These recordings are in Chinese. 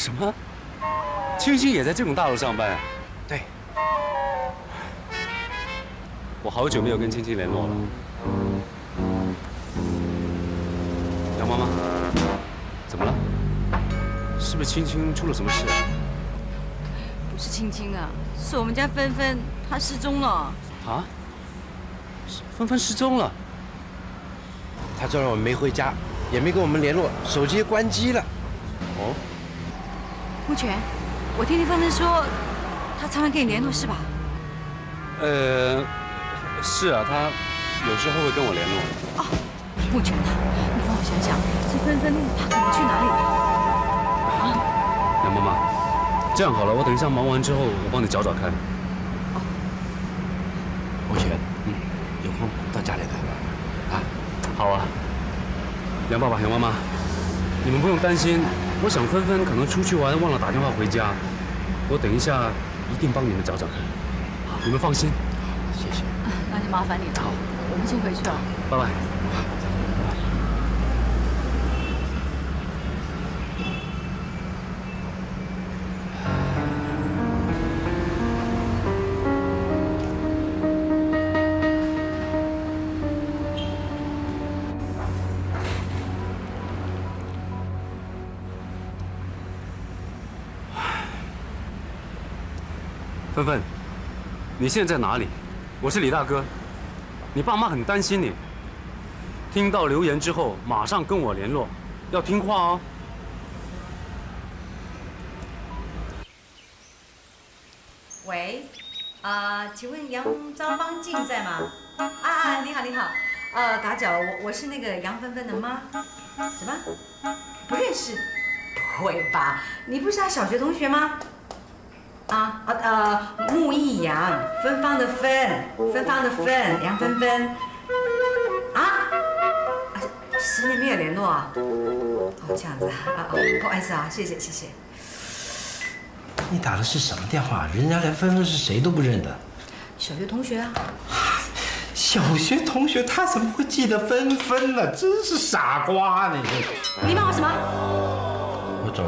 什么？青青也在这种大楼上班？ 对。 我好久没有跟青青联络了。杨妈妈，怎么了？是不是青青出了什么事啊？ 不是青青啊，是我们家芬芬，她失踪了。 啊？芬芬失踪了？ 她昨晚我没回家，也没跟我们联络，手机关机了。 哦。 目前，我听芬芬说，她常常跟你联络是吧？ 是啊，她有时候会跟我联络。 哦，目前啊，你帮我想想，这芬芬她可能去哪里了？啊？ 杨妈妈，这样好了，我等一下忙完之后，我帮你找找看。 哦。 目前，有空到家里来玩啊。 好啊。杨爸爸、杨妈妈，你们不用担心。我想芬芬可能出去玩，忘了打电话回家。我等一下一定帮你们找找看。好，你们放心。 谢谢。 那就麻烦你了。好，我们先回去了。 拜拜。芬芬，你现在在哪里？我是李大哥，你爸妈很担心你。听到留言之后，马上跟我联络，要听话哦。 喂，请问张方静在吗？你好，你好，打搅，我是那个杨芬芬的妈。什么？不认识？不会吧？你不是她小学同学吗？木易杨，芬芳的芬，芬芳的芬，杨芬芬。10年没有联络啊？哦，这样子不好意思啊，谢谢谢谢。 你打的是什么电话？人家连芬芬是谁都不认得。 小学同学啊。 小学同学他怎么会记得芬芬呢？真是傻瓜你！ 你骂我什么？ 我找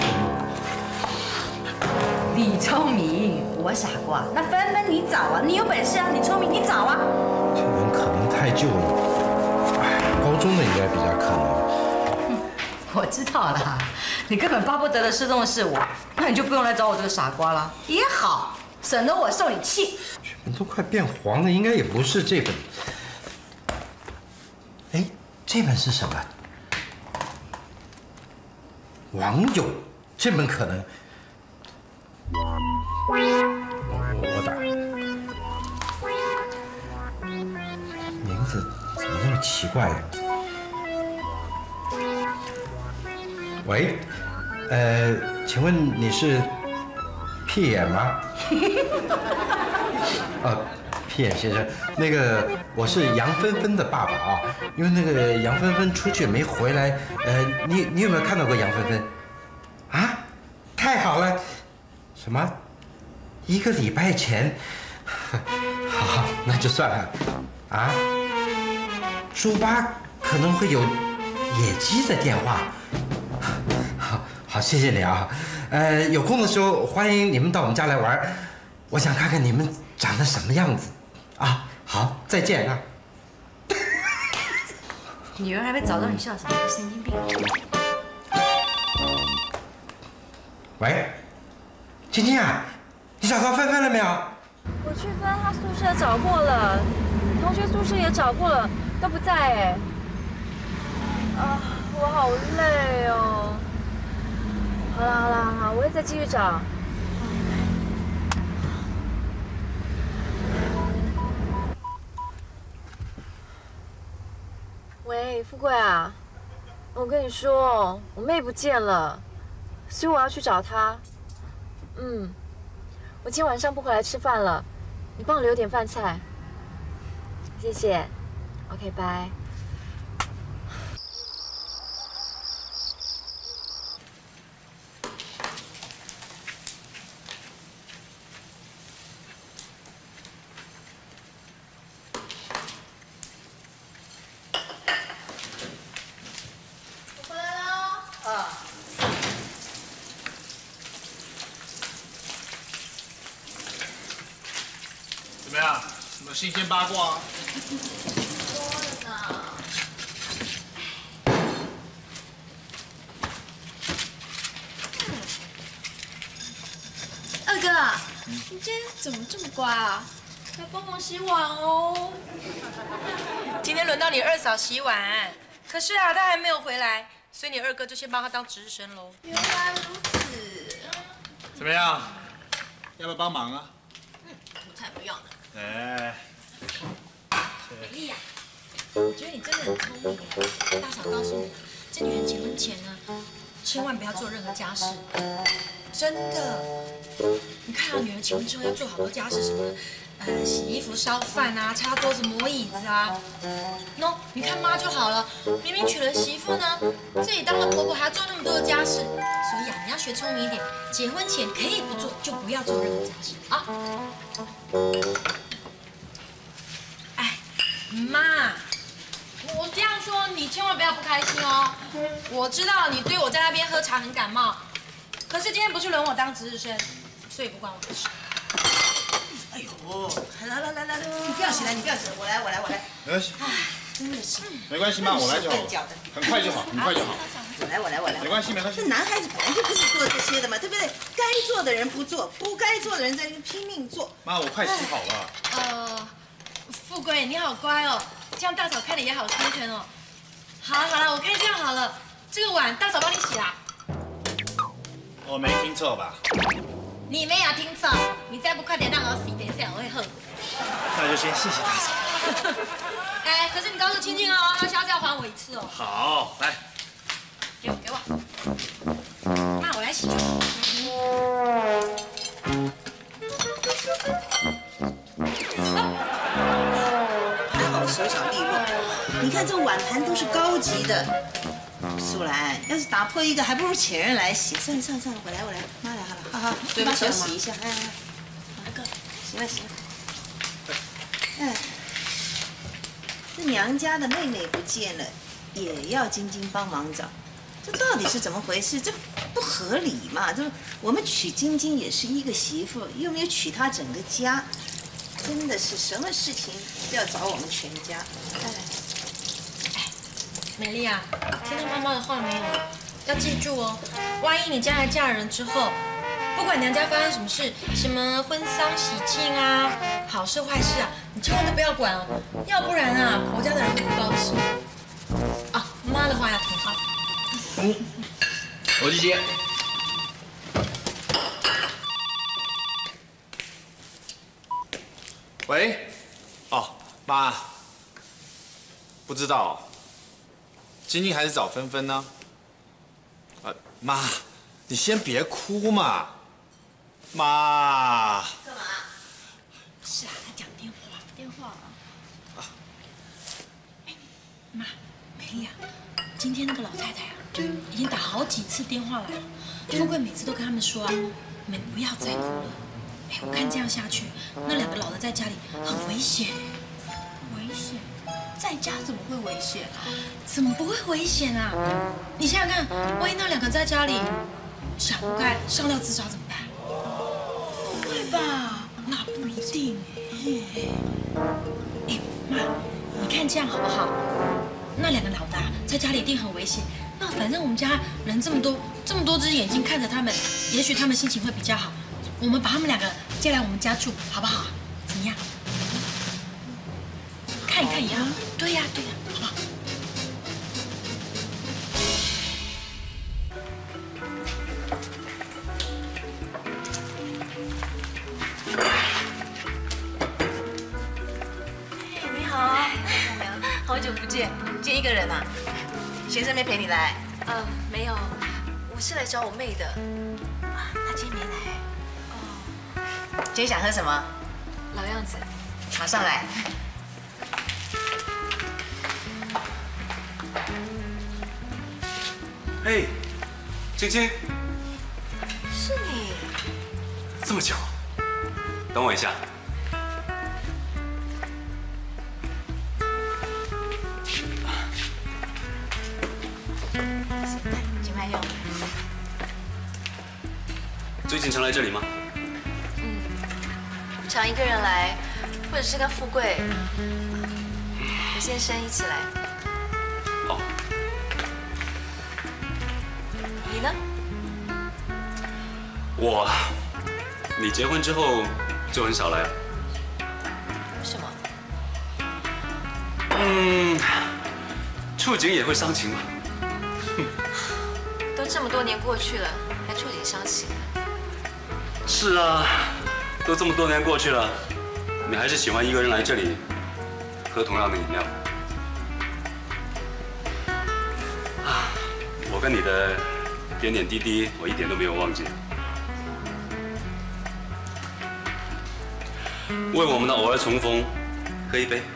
李聪明，我傻瓜。那芬芬你找啊，你有本事啊，你聪明你找啊。 这人可能太旧了，高中的应该比较可能。 我知道啦，你根本巴不得的失踪的是我，那你就不用来找我这个傻瓜了，也好，省得我受你气。 这本都快变黄了，应该也不是这本。哎，这本是什么？网友，这本可能。我打。名字怎么那么奇怪呢？喂，请问你是屁眼吗？屁眼先生，那个我是杨芬芬的爸爸啊，因为那个杨芬芬出去没回来，你有没有看到过杨芬芬？啊，太好了，什么？1个礼拜前？好，那就算了。啊，猪八可能会有野鸡的电话。好，谢谢你啊。有空的时候欢迎你们到我们家来玩，我想看看你们长得什么样子。啊，好，再见啊。 女儿还没找到你笑什么？神经病！ 喂，晶晶啊，你找到芬芬了没有？ 我去芬她宿舍找过了，同学宿舍也找过了，都不在哎。我好累哦。好啦，我会再继续找。喂，富贵啊，我跟你说，我妹不见了，所以我要去找她。我今天晚上不回来吃饭了，你帮我留点饭菜。谢谢。OK， 拜。 怎么样？什么新鲜八卦啊？ 多了呢。二哥，你今天怎么这么乖啊？要帮忙洗碗哦。 今天轮到你二嫂洗碗，可是啊，她还没有回来，所以你二哥就先帮她当值日生喽。 原来如此。 怎么样？要不要帮忙啊？ 我才不要呢。 哎， 美丽呀，我觉得你真的很聪明。大嫂告诉你，这女人结婚前呢，千万不要做任何家事。真的，你看啊，女人结婚之后要做好多家事，什么洗衣服、烧饭啊，擦桌子、磨椅子啊。喏，你看妈就好了，明明娶了媳妇呢，自己当了婆婆还要做那么多的家事。所以啊，你要学聪明一点，结婚前可以不做，就不要做任何家事啊。哎，妈，我这样说你千万不要不开心哦。我知道你对我在那边喝茶很感冒，可是今天不是轮我当值日生，所以不关我的事。 哎呦，来，你不要洗了，你不要洗了，我来。 没关系， 真的是， 没关系，妈，我来就好了，很快就好，很快就好。 我来。 没关系。 这男孩子本来就不是做这些的嘛，对不对？该做的人不做，不该做的人在那边拼命做。 妈，我快洗好了。 富贵，你好乖哦，这样大嫂看你也好天真哦。好了，我看这样好了，这个碗大嫂帮你洗啦。 我没听错吧？ 你没有听错，你再不快点让我洗，等一下我会后悔。 那就先谢谢大嫂。 哎，可是你告诉青青哦，他下次要还我一次哦。 好，来， 给我。那我来洗就好。 还好手脚利落，你看这碗盘都是高级的。素兰，要是打破一个，还不如请人来洗。算了，我来，妈来好了，好，把手洗一下。哎，大哥，行了。哎，这娘家的妹妹不见了，也要晶晶帮忙找，这到底是怎么回事？这不合理嘛！这我们娶晶晶也是一个媳妇，又没有娶她整个家，真的是什么事情都要找我们全家。来。 美丽啊，听到妈妈的话没有？要记住哦，万一你将来嫁人之后，不管娘家发生什么事，什么婚丧喜庆啊，好事坏事啊，你千万都不要管哦，要不然啊，婆家的人会不高兴。啊，妈的话要听好。 我去接。喂，哦，妈，不知道。晶晶还是找芬芬呢？妈，你先别哭嘛，妈。 干嘛？是啊，他讲电话啊。妈，美丽啊，今天那个老太太啊，已经打好几次电话来了。富贵每次都跟他们说啊，你们不要再哭了。哎，我看这样下去，那两个老的在家里很危险。危险？在家怎么会危险啊？怎么不会危险啊？你想想看，万一那两个在家里想不开上吊自杀怎么办？不会吧？那不一定哎。妈，你看这样好不好？那两个老大在家里一定很危险。那反正我们家人这么多只眼睛看着他们，也许他们心情会比较好。我们把他们两个接来我们家住，好不好？怎么样？看一看也好。对呀，好不好？ 你好，好久不见，今天一个人啊？先生没陪你来？ 没有，我是来找我妹的。 啊，他今天没来。哦，今天想喝什么？ 老样子。 马上来。 嘿，晶晶， 是你？ 这么巧？等我一下。 请慢用。 最近常来这里吗？ 常一个人来， 或者是跟富贵先生一起来。 好。 你呢？ 你结婚之后就很少来了。 为什么？ 触景也会伤情嘛。 都这么多年过去了，还触景伤情？ 是啊，都这么多年过去了，你还是喜欢一个人来这里喝同样的饮料。我跟你的点点滴滴，我一点都没有忘记。为我们的偶尔重逢，喝一杯。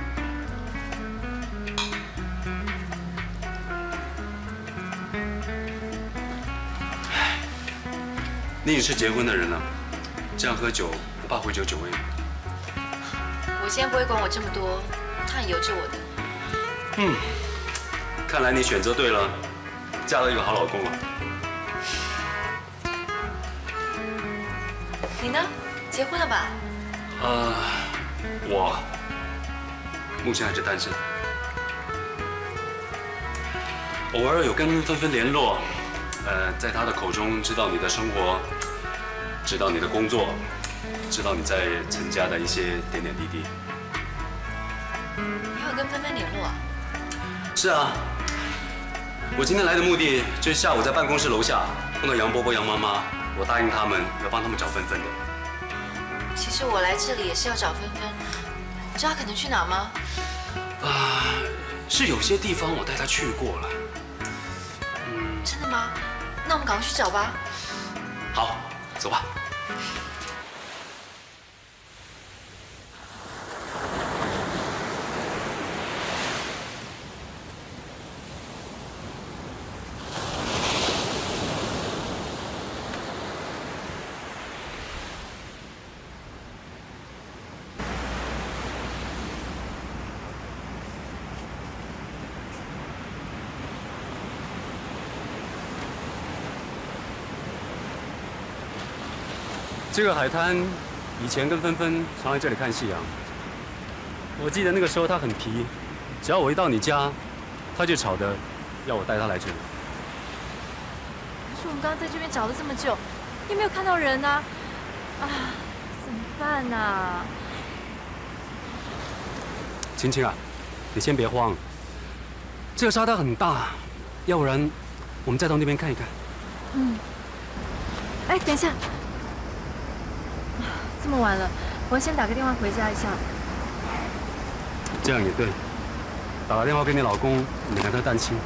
你也是结婚的人了，这样喝酒不怕会有酒味吗？ 我先不会管我这么多，他很由着我的。 看来你选择对了，嫁了一个好老公啊。 你呢？结婚了吧？ 我目前还是单身，偶尔有跟芬芬联络，在她的口中知道你的生活，知道你的工作，知道你在陈家的一些点点滴滴。 你还有跟芬芬联络啊？ 是啊，我今天来的目的就是下午在办公室楼下碰到杨伯伯、杨妈妈，我答应他们要帮他们找芬芬的。 其实我来这里也是要找芬芬，你知道她可能去哪吗？ 是有些地方我带她去过了。 真的吗？那我们赶快去找吧。 好，走吧。 这个海滩以前跟芬芬常来这里看夕阳。我记得那个时候她很皮，只要我一到你家，她就吵着要我带她来这里。 可是我们刚刚在这边找了这么久，也没有看到人啊！怎么办啊？ 晴晴啊，你先别慌，这个沙滩很大，要不然我们再到那边看一看。 哎，等一下。这么晚了，我要先打个电话回家一下。 这样也对，打个电话给你老公，免得他担心。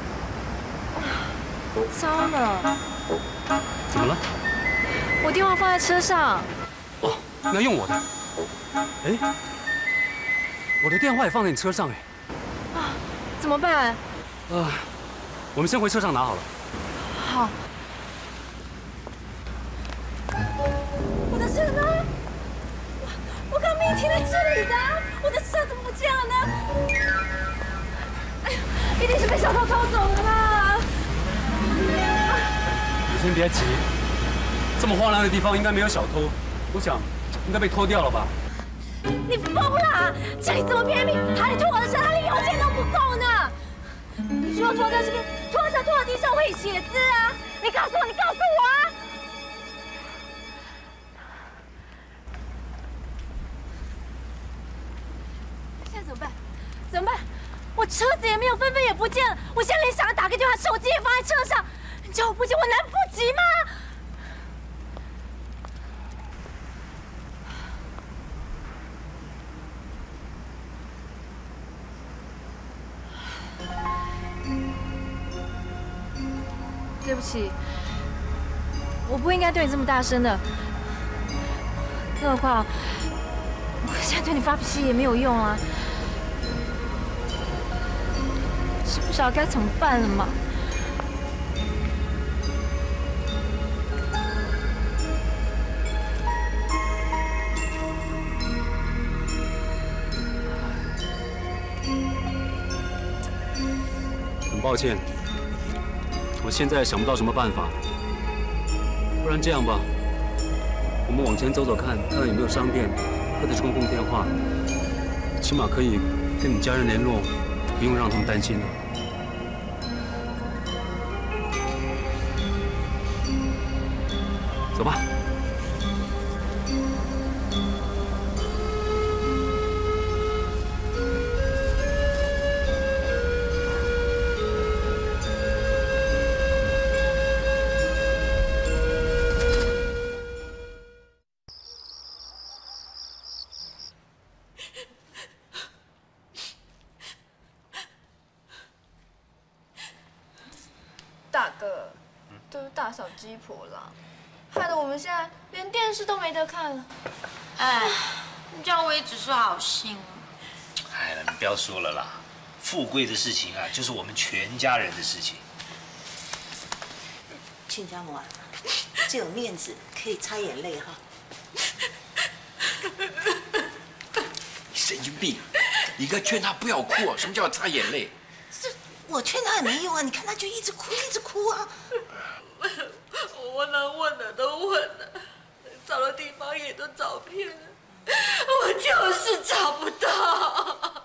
糟了！ 怎么了？ 我电话放在车上。 哦，那用我的。哎，我的电话也放在你车上哎。 怎么办？ 我们先回车上拿好了。 好。我的车呢？我刚明明停在这里的，我的车怎么不见了呢？哎呀，一定是被小偷偷走了啦！ 你先别急，这么荒凉的地方应该没有小偷，我想应该被偷掉了吧？ 你疯了！这里这么偏僻，还拖我的车，他连油钱都不够呢！你说拖在这边，拖到地上会写字啊！你告诉我啊！现在怎么办？怎么办？我车子也没有，芬芬也不见了，我现在连想要打个电话，手机也放在车上，你叫我不急，我来不及吗？对不起，我不应该对你这么大声的，更何况我现在对你发脾气也没有用啊，是不晓得该怎么办了嘛。 很抱歉。我现在想不到什么办法，不然这样吧，我们往前走走看，看看有没有商店或者是公共电话，起码可以跟你家人联络，不用让他们担心了。走吧。 大哥，都是大嫂鸡婆啦，害得我们现在连电视都没得看了。 哎，这样我也只是好心。 哎呀，你不要说了啦，富贵的事情啊，就是我们全家人的事情。 亲家母啊，这种面子可以擦眼泪哈。 你神经病！你该劝他不要哭，什么叫擦眼泪？ 我劝他也没用啊！你看他就一直哭，一直哭啊！ 我能问的都问了，找的地方也都找遍了，我就是找不到。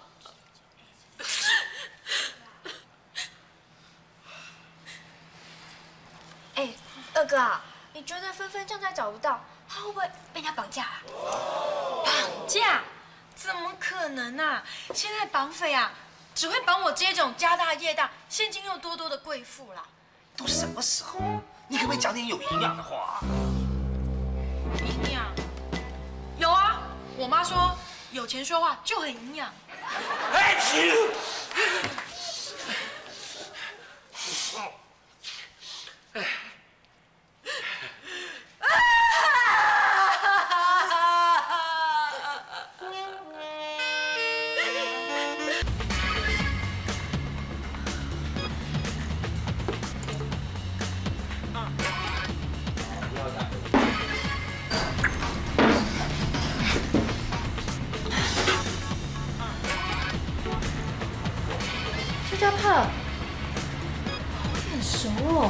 哎，二哥啊，你觉得芬芬这样再找不到，她会不会被人家绑架啊？绑架？怎么可能啊！现在绑匪啊！ 只会绑我这种家大业大、现金又多的贵妇啦。 都什么时候？你可不可以讲点有营养的话？ 营养？有啊，我妈说有钱说话就很营养。 哎，亲！ 这家胖，好眼熟哦，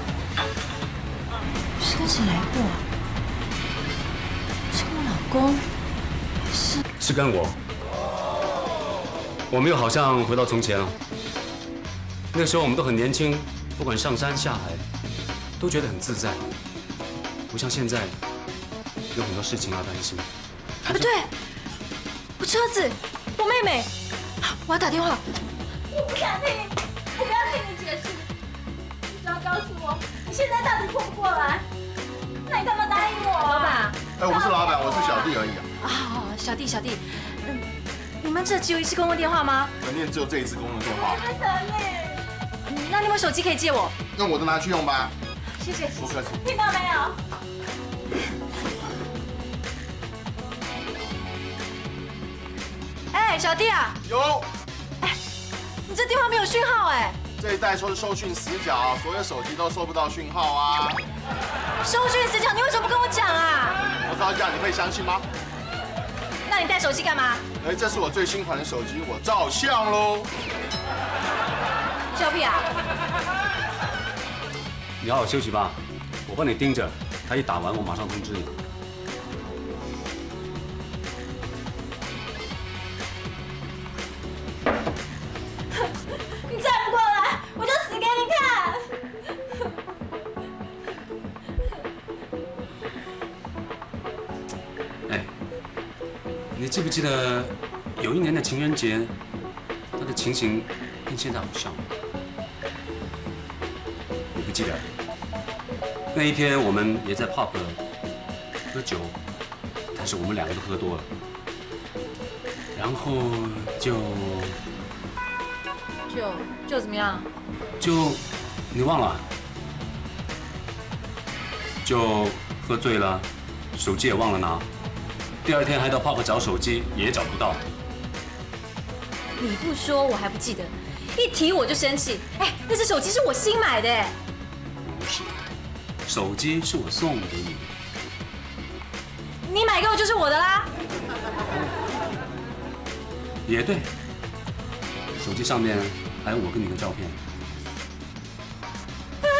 是跟谁来过啊？是跟我老公， 是跟我。我们又好像回到从前了。那个时候我们都很年轻，不管上山下海，都觉得很自在，不像现在有很多事情要担心。 不对，我车子，我妹妹，我要打电话。 我不想听，我不要听你解释，你只要告诉我你现在到底过不过来。那你干嘛答应我？老板， 哎，我是老板，我是小弟而已啊。 好，小弟，你们这只有一次公共电话吗？ 门店只有这一次公共电话。 真的耶。 那你有没有手机可以借我？ 那我就拿去用吧。 谢谢， 不客气。 听到没有？ 哎，小弟啊。 有。 你这电话没有讯号哎！ 这一带说是收讯死角，所有手机都收不到讯号啊！ 收讯死角，你为什么不跟我讲啊？ 我早讲，你会相信吗？ 那你带手机干嘛？ 哎，这是我最新款的手机，我照相喽。 笑屁啊！ 你好好休息吧，我帮你盯着，他一打完，我马上通知你。 你再不过来，我就死给你看！ 哎，你记不记得有一年的情人节，那个情形跟现在好像？你不记得？那一天我们也在 pub 喝酒，但是我们两个都喝多了，然后就怎么样？ 就你忘了？就喝醉了，手机也忘了拿。第二天还到 pub 找手机，也找不到。 你不说我还不记得，一提我就生气。哎，那只手机是我新买的。 不是，手机是我送给你的。 你买给我就是我的啦。 也对，手机上面还有我跟你的照片。 啊！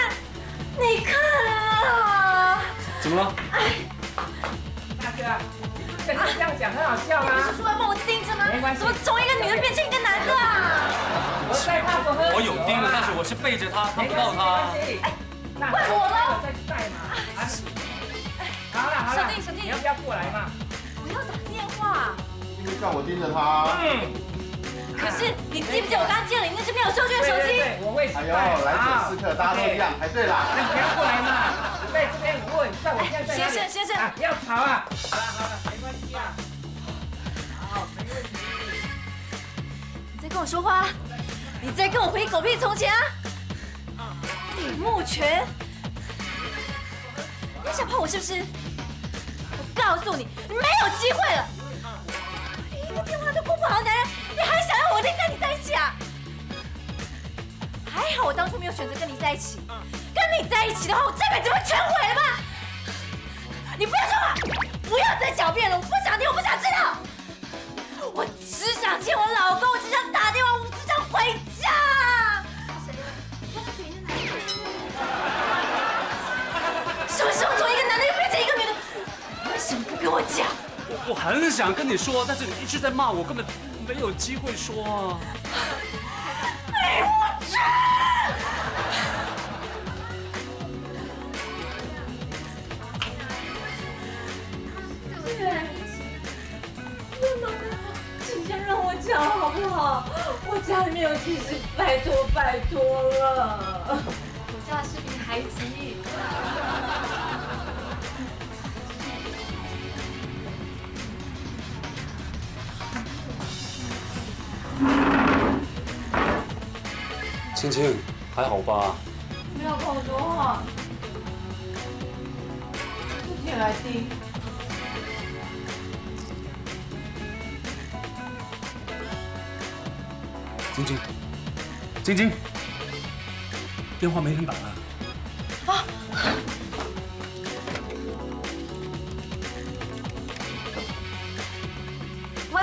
你看啊！ 怎么了？ 大哥， 这样讲很好笑吗？ 你不是说要帮我盯着吗？ 没关系。 怎么从一个女人变成一个男的啊？ 我带他不喝。 我有盯了，但是我是背着他，看不到他。 怪我了。 再去带嘛。好了好了， 小弟， 你要不要过来嘛？ 我要打电话。 因为叫我盯着他。 可是你记不记得我刚借了你那只没有收据的手机？ 对，我会哎呦，来者是客，大家都一样。哎，对了， 那你不要过来嘛，我在这边问，在我现在在哪里？ 先生， 不要吵啊！好了，没关系啊。好，没问题。 你在跟我说话？你在跟我回忆狗屁从前啊？李木全，你想泡我是不是？我告诉你，你没有机会了。一个电话都顾不好的男人，你还想要我跟你在一起啊？还好我当初没有选择跟你在一起，跟你在一起的话，我这辈子会全毁了吧？你不要说话，不要再狡辩了，我不想听，我不想知道。我只想见我老公，我只想打电话，我只想回家。什么时候从一个男的又变成一个女的？为什么不跟我讲？ 我很想跟你说，但是你一直在骂我，根本没有机会说啊。 李木全，请先让我讲好不好？我家里面有急事，拜托了。我家的事比你还急。 青青，还好吧？ 不要跟我说话，自己来听。 晶晶，电话没人打了。 啊！喂，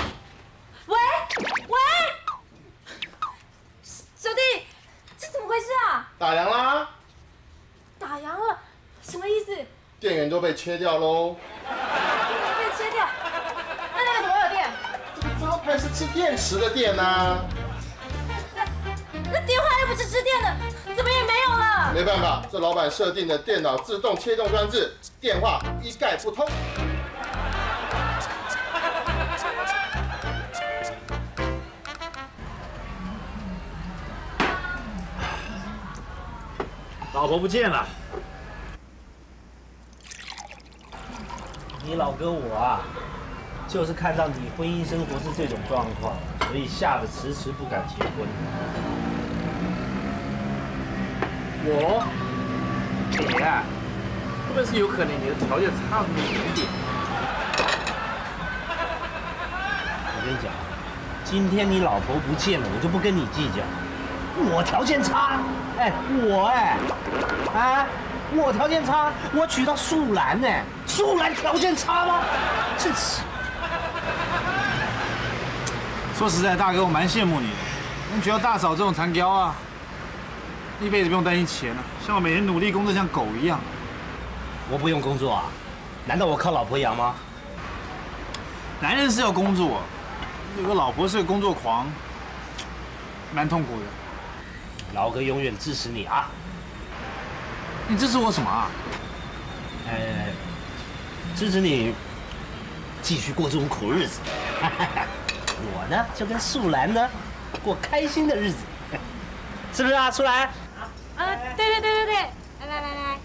小弟，这怎么回事啊？ 打烊啦！ 打烊了，什么意思？ 电源都被切掉喽。 被切掉？那个怎么会有电？ 这个招牌是吃电池的电啊。 那电话又不是吃电的，怎么也没有了？ 没办法，这老板设定的电脑自动切动装置，电话一概不通。 老婆不见了。你老哥我啊，就是看到你婚姻生活是这种状况，所以吓得迟迟不敢结婚。 我，你啊，会不会是有可能你的条件差那么一点点？ 我跟你讲，今天你老婆不见了，我就不跟你计较。我条件差，我条件差，我娶到素兰呢，素兰条件差吗？真是。 说实在，大哥，我蛮羡慕你的，能娶到大嫂这种残雕啊，一辈子不用担心钱了，像我每天努力工作像狗一样。 我不用工作啊？难道我靠老婆养吗？ 男人是要工作，有个老婆是个工作狂，蛮痛苦的。 老哥永远支持你啊！ 你支持我什么啊？ 支持你继续过这种苦日子。我呢，就跟素兰呢过开心的日子，是不是啊，素兰？ 对，来。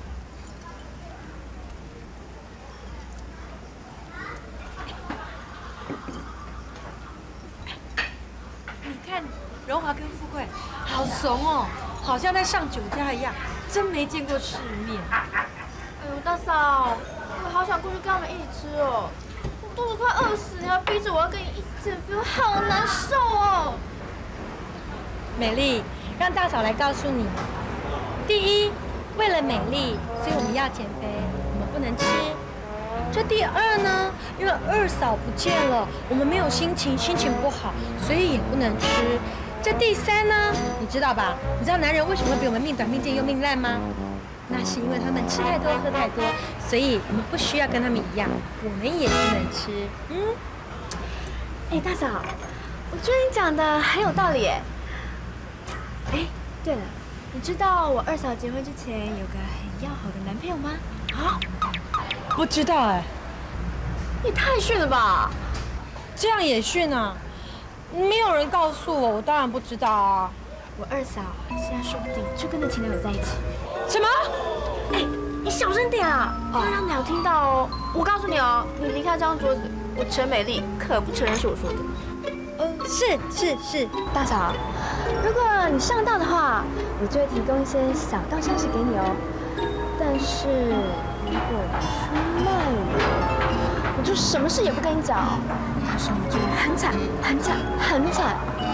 你看荣华跟富贵，好怂哦，好像在上酒家一样，真没见过世面。 哎呦，大嫂，我好想过去跟他们一起吃哦，我肚子快饿死，你还逼着我要跟你一起减肥，我好难受哦。 美丽，让大嫂来告诉你，第一，为了美丽，所以我们要减肥，我们不能吃。这第二呢，因为二嫂不见了，我们没有心情不好，所以也不能吃。这第三呢，你知道吧？你知道男人为什么会比我们命短、命贱又命烂吗？ 那是因为他们吃太多喝太多，所以我们不需要跟他们一样，我们也不能吃。 哎，大嫂，我觉得你讲的很有道理哎。哎，对了，你知道我二嫂结婚之前有个很要好的男朋友吗？ 啊？不知道哎。 也太逊了吧！ 这样也逊啊？没有人告诉我，我当然不知道啊。 我二嫂现在说不定就跟那前男友在一起。 什么？ 哎，你小声点啊，不要让鸟听到哦。我告诉你哦，你离开这张桌子，我陈美丽可不承认是我说的。 是， 大嫂，如果你上当的话，我就会提供一些小道消息给你哦。但是如果你出卖我就什么事也不跟你讲，到时候你就会很惨，很惨，很惨。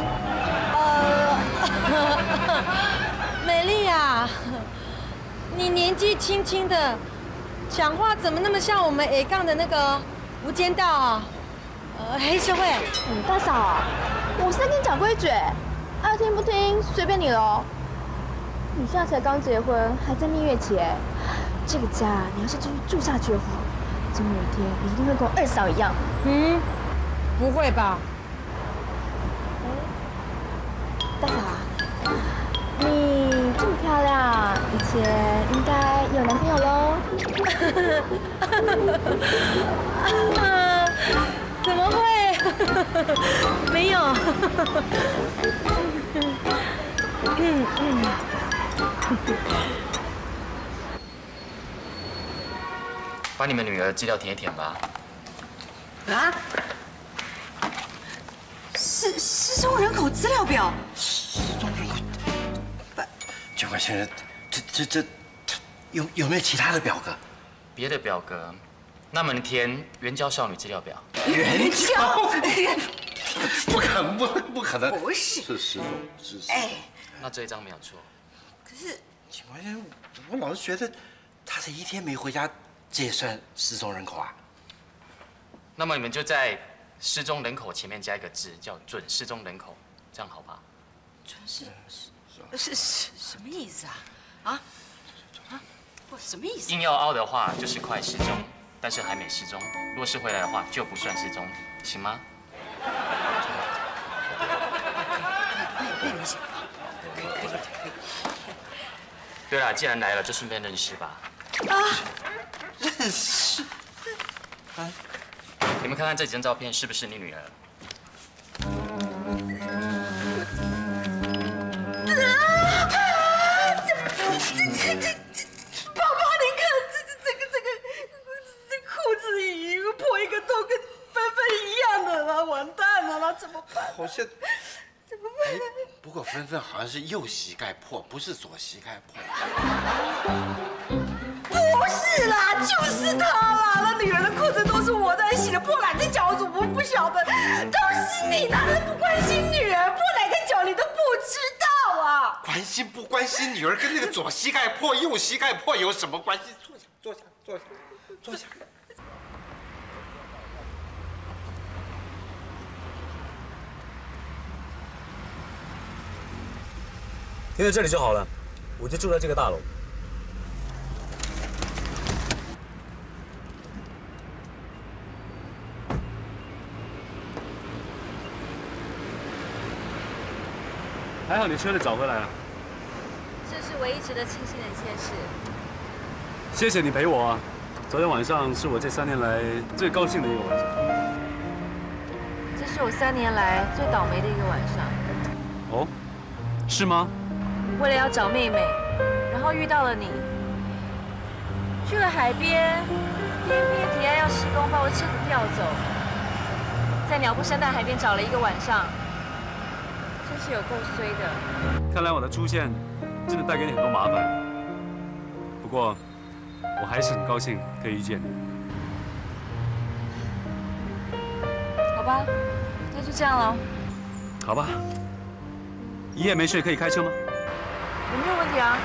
美丽啊，你年纪轻轻的，讲话怎么那么像我们 A 杠的那个无间道啊？黑社会。 大嫂，我是在跟你讲规矩，爱听不听随便你喽。你现在才刚结婚，还在蜜月期哎，这个家你要是继续住下去的话，总有一天你一定会跟我二嫂一样。 不会吧？ 大嫂，你这么漂亮，以前应该有男朋友喽？ 怎么会？没有。 把你们女儿资料填一填吧。 啊？失踪人口资料表。 失踪人口。警官先生，这有没有其他的表格？ 别的表格，那么你填援交少女资料表。 援交？不可能， 不是。 是失踪，是。 哎， 那这一张没有错。 可是， 警官先生，我老是觉得他这一天没回家，这也算失踪人口啊？ 那么你们就在失踪人口前面加一个字，叫准失踪人口，这样好吧？ 准是什么意思啊？什么意思？ 硬要凹的话就是快失踪，但是还没失踪。若是回来的话，就不算失踪，行吗？ 那你想？可以。 对了，既然来了，就顺便认识吧。 认识？ 你们看看这几张照片，是不是你女儿？ 宝宝，你看这裤子一个破一个洞，跟芬芬一样的啦，完蛋了啦，怎么办？ 好像怎么办？ 不过芬芬好像是右膝盖破，不是左膝盖破。 不是啦，就是他啦！那女人的裤子都是我在洗的，破哪只脚我怎么不晓得？都是你，哪能不关心女人？破哪个脚你都不知道啊！ 关心不关心女儿跟那个左膝盖破、右膝盖破有什么关系？坐下。 停在这里就好了，我就住在这个大楼。还好你车子找回来了， 这是唯一值得庆幸的一件事。 谢谢你陪我啊！昨天晚上是我这3年来最高兴的一个晚上。 这是我3年来最倒霉的一个晚上。 哦，是吗？ 为了要找妹妹，然后遇到了你，去了海边，偏偏提案要施工，把我车子调走，在鸟不生蛋海边找了1个晚上。真是有够衰的。 看来我的出现真的带给你很多麻烦，不过我还是很高兴可以遇见你。 好吧，那就这样了。 好吧，一夜没睡可以开车吗？ 我没有问题啊。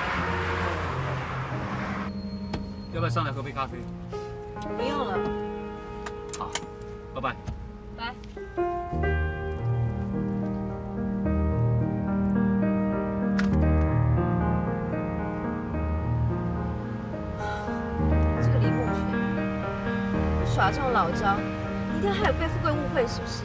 要不要上来喝杯咖啡？ 不用了。 好，拜拜。 拜。 耍这种老招，你一定要害我被富贵误会是不是？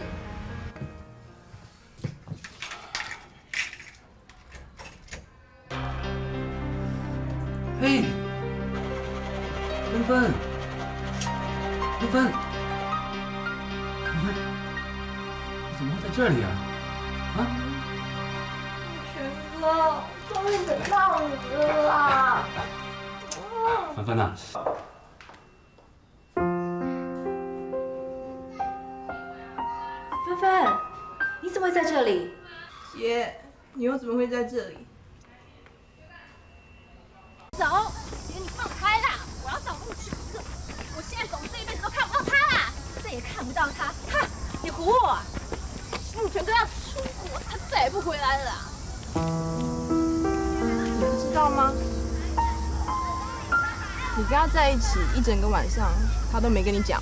嘿，芬芬，芬芬，芬芬，你怎么会在这里啊？啊？ 全哥，终于等到你了啦！ 芬芬呐， 芬芬，你怎么会在这里？ 姐，你又怎么会在这里？ 走，姐，你放开啦！我要找陆全哥，我现在走这一辈子都看不到他啦，再也看不到他。哈，你唬我啊！陆全哥要出国，他再也不回来了啦。 你不知道吗？你跟他在一起一整个晚上，他都没跟你讲。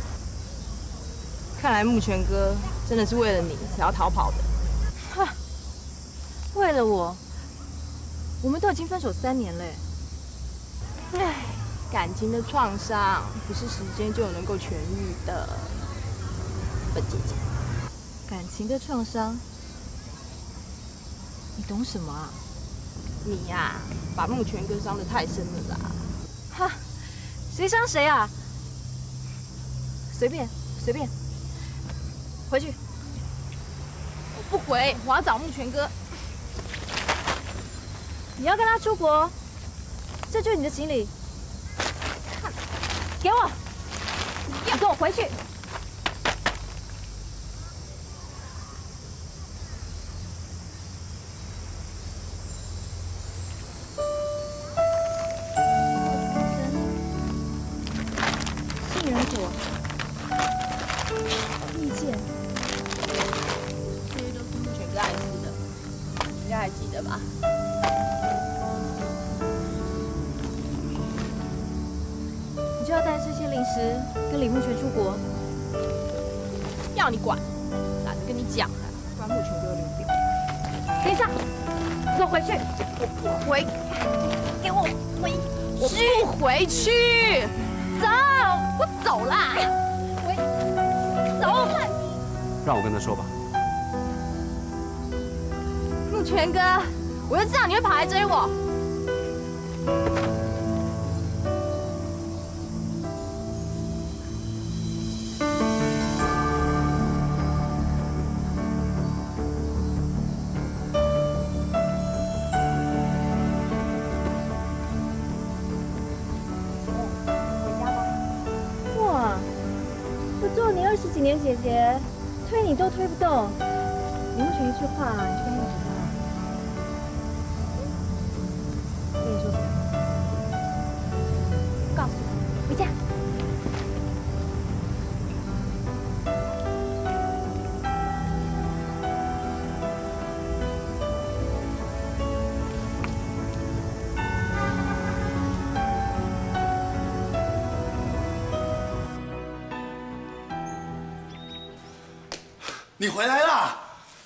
看来木泉哥真的是为了你才要逃跑的。 哈，为了我们都已经分手3年了。 唉，感情的创伤不是时间就能够痊愈的，笨姐姐。 感情的创伤，你懂什么啊？ 你呀，把木泉哥伤得太深了啦。 哈，谁伤谁啊？随便，回去。 我不回，我要找木泉哥。 你要跟他出国，这就是你的行李。给我，你跟我回去。杏仁果，蜜饯， 这些都是木泉哥爱吃的，应该还记得吧？ 你就要带这些零食跟李木泉出国？ 要你管，懒得跟你讲了，不然木泉哥溜掉。 等一下，你给我回去！ 我不回， 给我回去！ 我不回去！ 走，我走啦！走！ 让我跟他说吧。 木泉哥，我就知道你会跑来追我。 做你20几年姐姐，推你都推不动，李木泉一句话你就跟他走了。跟你说什么？告诉我，回家。 你回来啦！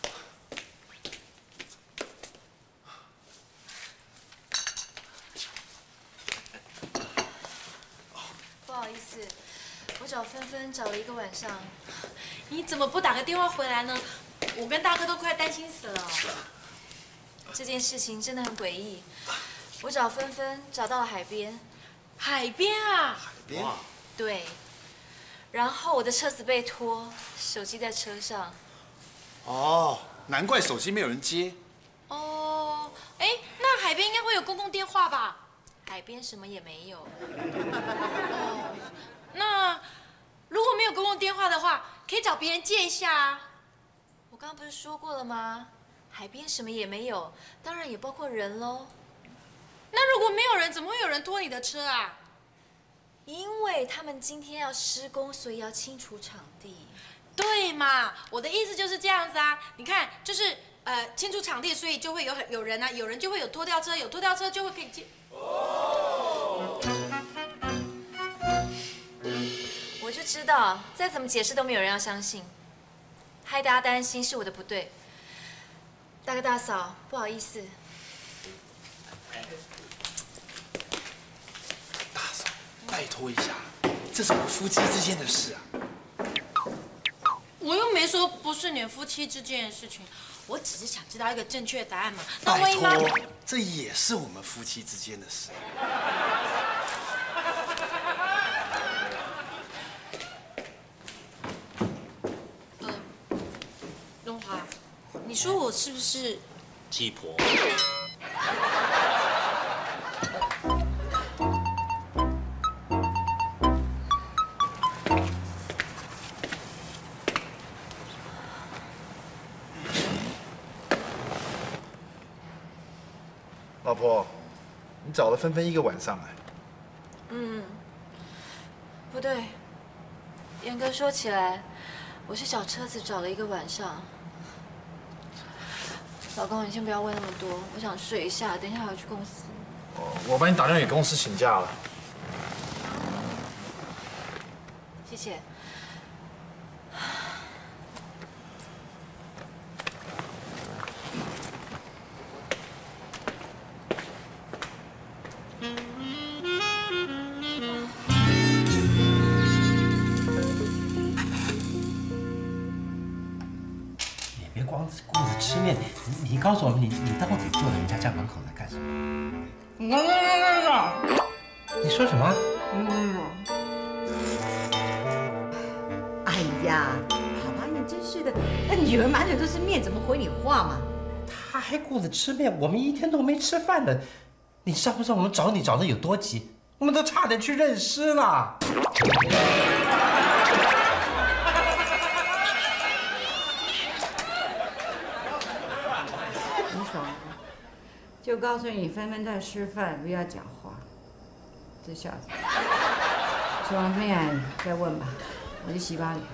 不好意思，我找芬芬找了1个晚上，你怎么不打个电话回来呢？我跟大哥都快担心死了。 是啊。 这件事情真的很诡异。我找芬芬找到了海边。海边啊！ 海边。 对。然后我的车子被拖，手机在车上。 哦，难怪手机没有人接。 哦，哎，那海边应该会有公共电话吧？海边什么也没有。哦，那如果没有公共电话的话，可以找别人借一下啊。我刚刚不是说过了吗？海边什么也没有，当然也包括人喽。那如果没有人，怎么会有人拖你的车啊？因为他们今天要施工，所以要清除场地。对嘛，我的意思就是这样子啊。你看，就是清除场地，所以就会有人啊，有人就会有拖吊车，有拖吊车就会可以接。哦。我就知道，再怎么解释都没有人要相信，害大家担心是我的不对。大哥大嫂，不好意思。 大嫂，拜托一下， 这是我们夫妻之间的事啊。 我又没说不是你们夫妻之间的事情，我只是想知道一个正确答案嘛。那拜万一妈…… 托，这也是我们夫妻之间的事。 荣华，你说我是不是鸡婆？ 老婆，你找了芬芬一个晚上哎。 不对，严格说起来，我是小车子找了一个晚上。老公，你先不要问那么多，我想睡一下，等一下还要去公司。 我帮你打电话给公司请假了。 谢谢。 顾着吃面，你告诉我们，你到底坐在人家家门口在干什么？你说什么？ 哎呀，好吧，你真是的，那女儿满嘴都是面，怎么回你话嘛？ 他还顾着吃面，我们一天都没吃饭呢。你知道不知道我们找你找的有多急？我们都差点去认尸了。 就告诉你，芬芬在吃饭，不要讲话。这小子，吃完面再问吧，我去洗把脸。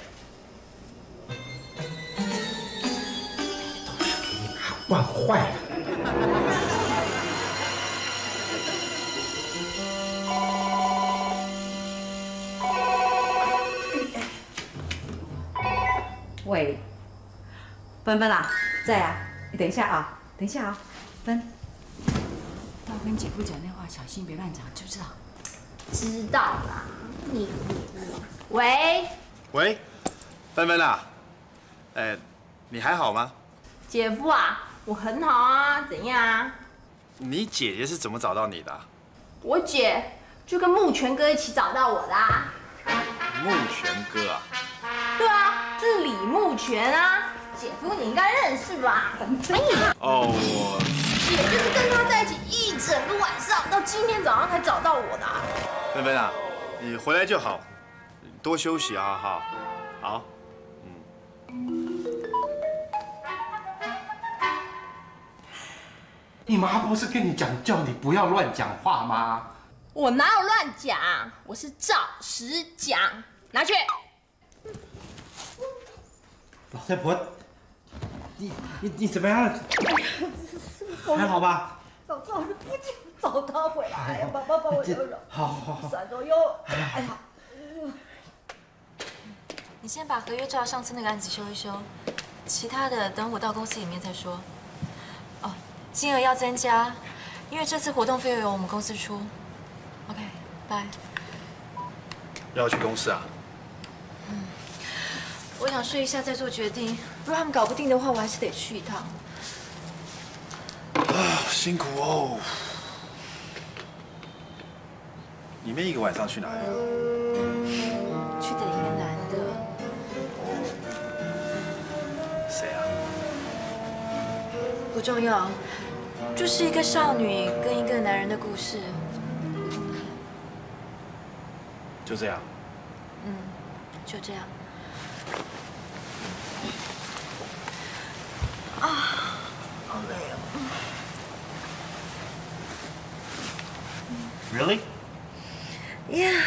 都是给你妈惯坏了。 喂，芬芬啊，在啊，你等一下啊，等一下啊。芬，要跟姐夫讲电话，小心别乱讲，知不知道？ 知道啦，你。喂， 喂，芬芬啊，你还好吗？ 姐夫啊，我很好啊，怎样？ 你姐姐是怎么找到你的啊？ 我姐就跟木泉哥一起找到我的啊。 木泉哥啊？ 对啊，就是李木泉啊，姐夫你应该认识吧？ 哦，我。 姐就是跟他在一起一整个晚上，到今天早上才找到我的。 芬芬啊，你回来就好，多休息啊，哈。好， 你妈不是跟你讲，叫你不要乱讲话吗？ 我哪有乱讲，我是照实讲，拿去。 老太婆，你怎么样了？还好吧？ 早知道我就不找他回来呀！帮我揉揉。 好。 闪揉哟。哎呀。 你先把合约照上次那个案子修一修，其他的等我到公司里面再说。哦，金额要增加，因为这次活动费用由我们公司出。OK， 拜。 要去公司啊？ 我想睡一下再做决定，如果他们搞不定的话，我还是得去一趟。 辛苦哦。你们一个晚上去哪里啊？ 去等一个男的。 谁啊？ 不重要，就是一个少女跟一个男人的故事。 就这样。 就这样。好累哦。 Really? Yeah.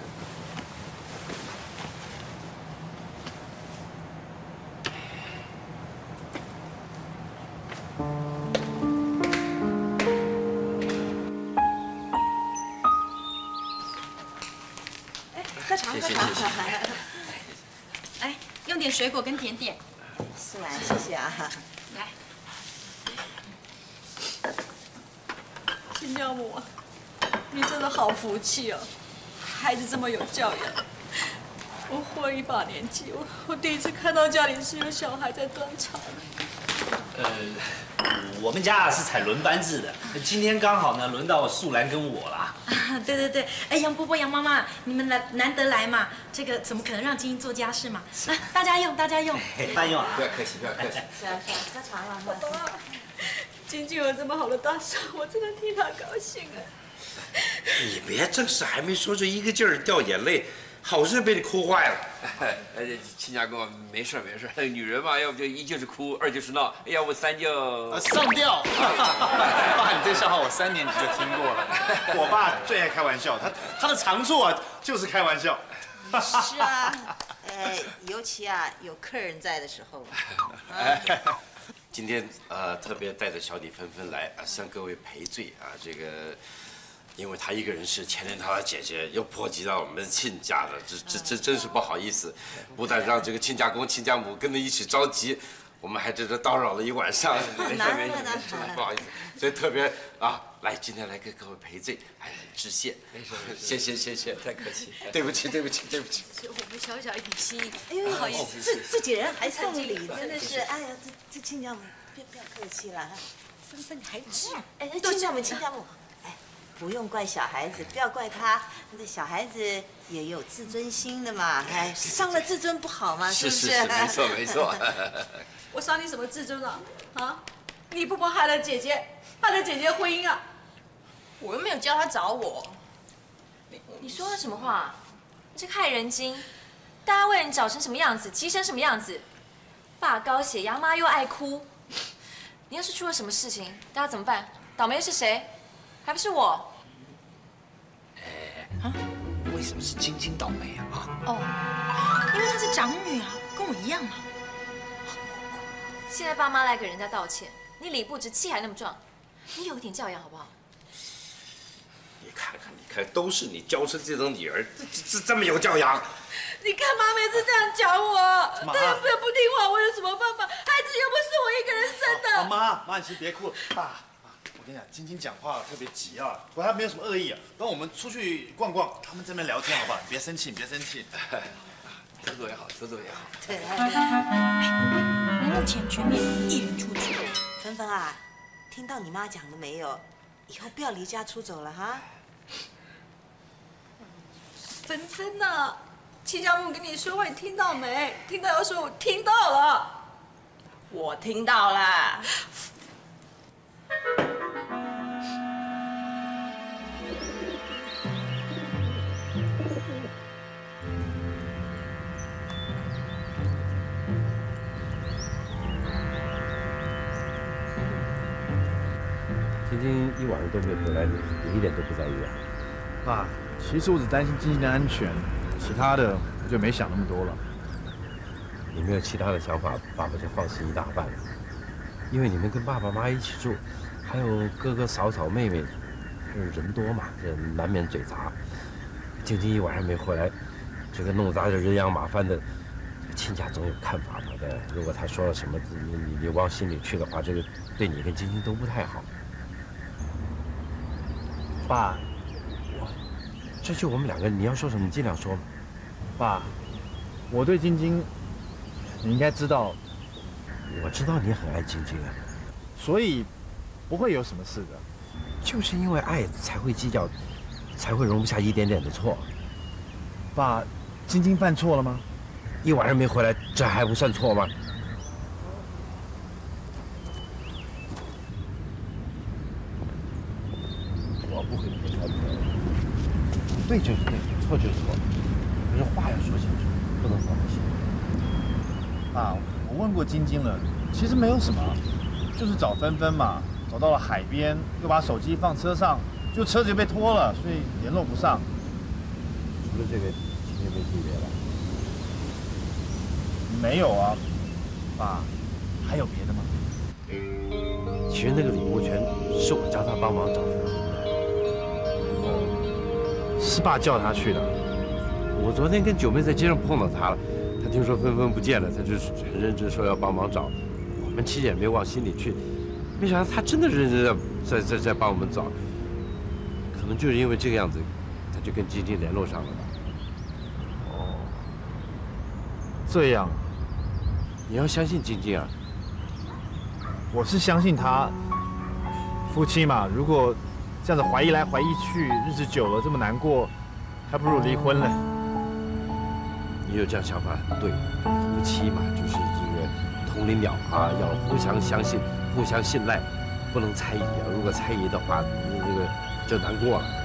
喝茶， 谢谢。 哎，用点水果跟甜点。 是吗？谢谢啊。 来。新教母，你真的好福气哦。 孩子这么有教养。我活了一把年纪，我第一次看到家里是有小孩在端茶的。 我们家是采轮班制的，今天刚好呢轮到素兰跟我啦。 对对对，哎，杨伯伯、杨妈妈，你们难得来嘛，这个怎么可能让晶晶做家事嘛？来，大家用，大家用。 饭用啊！ 不要客气，不要客气。 是啊，喝茶了。 爸爸，晶晶有这么好的大嫂，我真的替她高兴啊。 你别正事还没说就一个劲儿掉眼泪，好事被你哭坏了。 亲家公，没事没事，女人嘛，要不就一就是哭，二就是闹，要不三就上吊。爸，你这笑话我3年级就听过了。我爸最爱开玩笑，他的长处啊就是开玩笑。 是啊，尤其啊有客人在的时候。 今天特别带着小弟芬芬来向各位赔罪啊，这个。因为他一个人是牵连他的姐姐，又波及到我们亲家的，这真是不好意思，不但让这个亲家公、亲家母跟着一起着急，我们还在这叨扰了一晚上。没事没事，不好意思，所以特别来今天来给各位赔罪，很致谢。没事，谢谢，太客气，对不起。 是我们小小一点心意， 不好意思， 自己人还送礼，真的是，哎呀，这亲家母不要客气了， 芬芬你还知？ 亲家母。不用怪小孩子，不要怪他。这小孩子也有自尊心的嘛，哎，伤了自尊不好嘛，是不是？ 没错。 我伤你什么自尊了？啊？你婆婆害了姐姐，害了姐姐婚姻啊！ 我又没有叫她找我。你说的什么话？这害人精！大家为了你长成什么样子，急成什么样子？爸高血压，妈又爱哭。你要是出了什么事情，大家怎么办？倒霉的是谁？还不是我。 为什么是晶晶倒霉啊？ 因为她是长女啊，跟我一样嘛。现在爸妈来给人家道歉，你理不直，气还那么壮，你有一点教养好不好？ 你看，都是你教出这种女儿，这么有教养。 你干嘛每次这样讲我？她又不听话，我有什么办法？孩子又不是我一个人生的。 妈，你先别哭了，爸。我跟你讲，晶晶讲话特别急啊，不过她没有什么恶意啊。等我们出去逛逛，他们这边聊天好不好？你别生气。 合作也好。 对。 目前全面一人出局。 芬芬啊，听到你妈讲了没有？以后不要离家出走了哈。 芬芬呐，亲家母跟你说话，你听到没？听到要说我听到了。 我听到啦。 晶晶一晚上都没回来，你一点都不在意啊？ 爸，其实我只担心晶晶的安全，其他的我就没想那么多了。 你没有其他的想法，爸爸就放心一大半了。因为你们跟爸爸妈妈一起住，还有哥哥嫂嫂妹妹，人多嘛，这难免嘴杂。晶晶一晚上没回来，这个弄砸的人仰马翻的，亲家总有看法嘛。对，如果他说了什么，你往心里去的话，这个对你跟晶晶都不太好。 爸， 这就我们两个，你要说什么你尽量说嘛。 爸，我对晶晶，你应该知道。 我知道你很爱晶晶啊， 所以不会有什么事的。 就是因为爱才会计较，才会容不下一点点的错。 爸，晶晶犯错了吗？ 一晚上没回来，这还不算错吗？我不会跟他错，对就是对，错就是错，可是话要说清楚，不能放在心里。 爸，我问过晶晶了，其实没有什么，就是找芬芬嘛，走到了海边，又把手机放车上，就车子就被拖了，所以联络不上。 除了这个，今天没去别的？ 没有啊，爸，还有别的吗？ 其实那个李慕权是我叫他帮忙找芬芬的。 哦，是爸叫他去的。 我昨天跟九妹在街上碰到他了，他听说芬芬不见了，他就很认真说要帮忙找。我们七姐没往心里去，没想到他真的认真的在帮我们找。可能就是因为这个样子，他就跟晶晶联络上了吧？ 哦，这样， 你要相信晶晶啊！ 我是相信他。夫妻嘛，如果这样子怀疑来怀疑去，日子久了这么难过，还不如离婚了。 你有这样想法很对，夫妻嘛，就是这个同林鸟啊，要互相相信、互相信赖，不能猜疑啊。如果猜疑的话，你这个就难过了。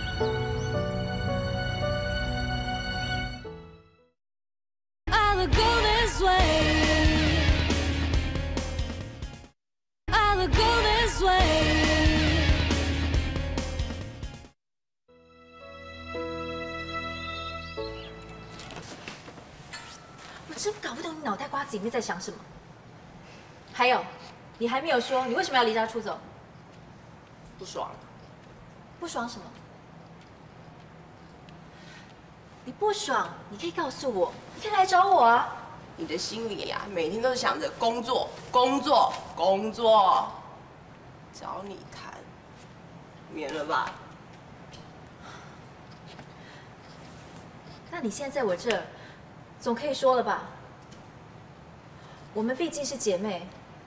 真搞不懂你脑袋瓜子里面在想什么。还有，你还没有说你为什么要离家出走？ 不爽。 不爽什么？你不爽，你可以告诉我，你可以来找我啊。 你的心里啊，每天都是想着工作、工作、工作，找你谈，免了吧。 那你现在在我这儿，总可以说了吧？我们毕竟是姐妹，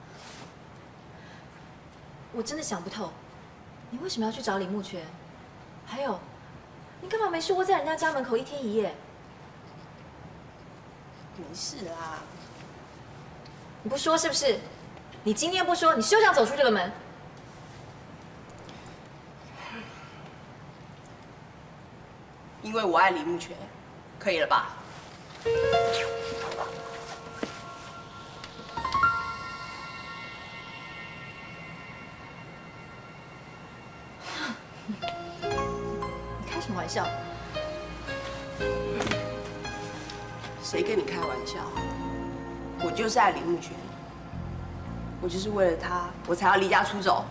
我真的想不透，你为什么要去找李慕权？还有，你干嘛没事窝在人家家门口一天一夜？ 没事啦。 你不说是不是？你今天不说，你休想走出这个门。 因为我爱李慕权，可以了吧？ 你开什么玩笑？ 谁跟你开玩笑？我就是爱李慕权，我就是为了他，我才要离家出走。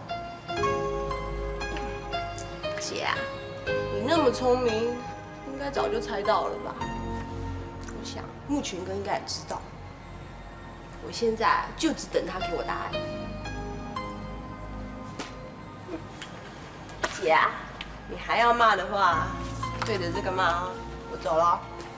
姐啊，你那么聪明，应该早就猜到了吧？我想慕权哥应该也知道。我现在就只等他给我答案。姐啊，你还要骂的话，对着这个骂啊！我走了。